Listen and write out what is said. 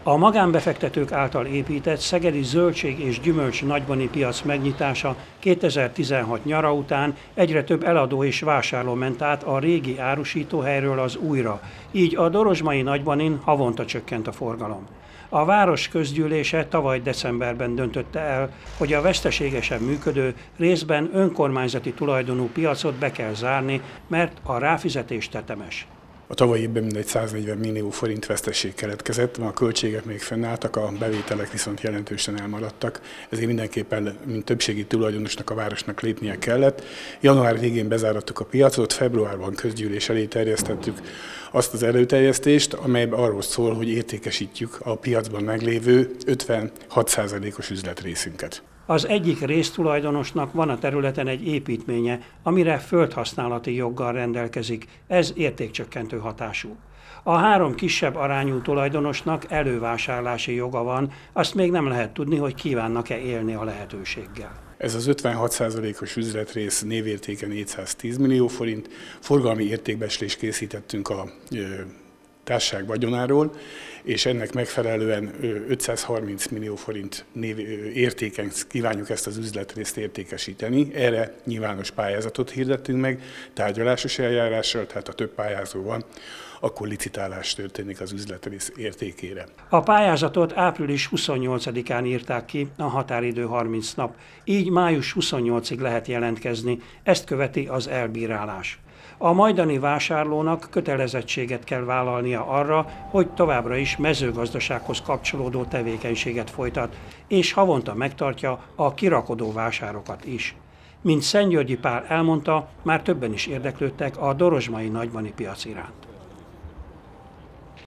A magánbefektetők által épített szegedi zöldség és gyümölcs nagybani piac megnyitása 2016 nyara után egyre több eladó és vásárló ment át a régi árusítóhelyről az újra, így a Dorozsmai Nagybanin havonta csökkent a forgalom. A város közgyűlése tavaly decemberben döntötte el, hogy a veszteségesen működő, részben önkormányzati tulajdonú piacot be kell zárni, mert a ráfizetés tetemes. A tavalyi évben mindegy 140 millió forint veszteség keletkezett, a költségek még fennálltak, a bevételek viszont jelentősen elmaradtak, ezért mindenképpen, mint többségi tulajdonosnak a városnak lépnie kellett. Január végén bezárattuk a piacot, februárban közgyűlés elé terjesztettük azt az előterjesztést, amelyben arról szól, hogy értékesítjük a piacban meglévő 56%-os üzletrészünket. Az egyik résztulajdonosnak van a területen egy építménye, amire földhasználati joggal rendelkezik, ez értékcsökkentő hatású. A három kisebb arányú tulajdonosnak elővásárlási joga van, azt még nem lehet tudni, hogy kívánnak-e élni a lehetőséggel. Ez az 56%-os üzletrész névértéke 410 millió forint, forgalmi értékbecslést készítettünk a társaság vagyonáról, és ennek megfelelően 530 millió forint értéken kívánjuk ezt az üzletrészt értékesíteni. Erre nyilvános pályázatot hirdettünk meg, tárgyalásos eljárással, tehát ha több pályázó van, akkor licitálás történik az üzletrész értékére. A pályázatot április 28-án írták ki, a határidő 30 nap, így május 28-ig lehet jelentkezni, ezt követi az elbírálás. A majdani vásárlónak kötelezettséget kell vállalnia arra, hogy továbbra is mezőgazdasághoz kapcsolódó tevékenységet folytat, és havonta megtartja a kirakodó vásárokat is. Mint Szentgyörgyi Pál elmondta, már többen is érdeklődtek a Dorozsmai Nagybani piac iránt.